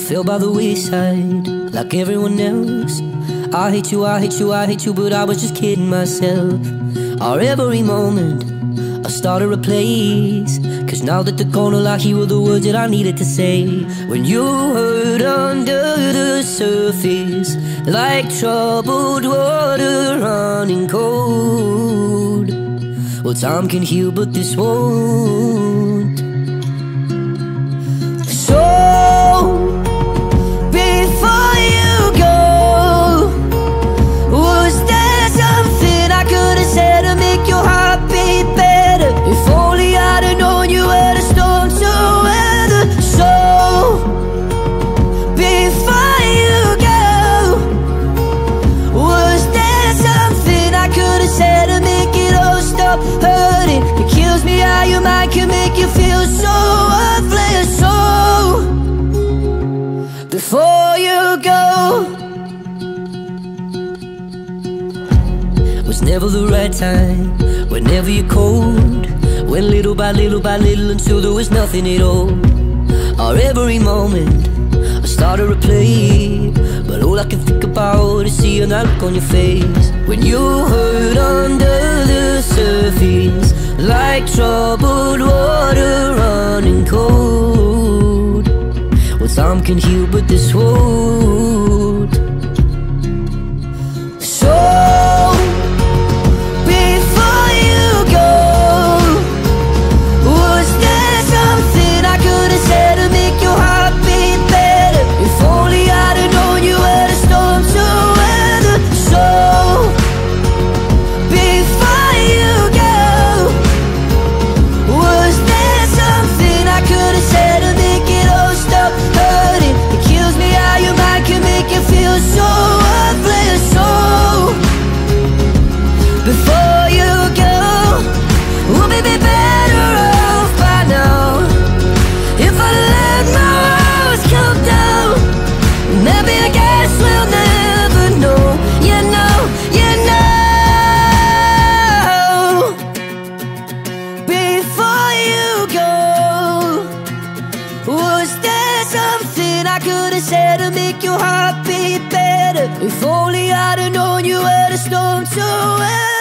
fell by the wayside like everyone else. I hate you, I hate you, I hate you, but I was just kidding myself. Our every moment I started a place, 'cause now that they're gone, all I hear were the words that I needed to say. When you hurt under the surface, like troubled water running cold. Well, time can heal, but this won't. So before you go, was there something I could have said to make your heart beat better? If only I'd have known you were the storm to weather. So before you go, was there something I could have said to make it all stop hurting? It kills me how your mind can make you feel so worthless. So before you go, was never the right time, whenever you're cold. Went little by little by little until there was nothing at all. Our every moment I started to play, but all I can think about is seeing that look on your face. When you hurt under the surface, like troubled water running cold. Well, time can heal, but this won't. So before you go, was there something I could have said to make your heart beat better? If only I'd have known you were the storm to weather. So before you go, was there something I could have said to make it all stop hurting? It kills me how your mind can make you feel so worthless. So before you go, we'll be better off by now. If I let my walls come down, maybe I guess we'll never know. You know, you know. Before you go, was there something I could have said to make your heart beat better? If only I'd have known you were the storm to weather.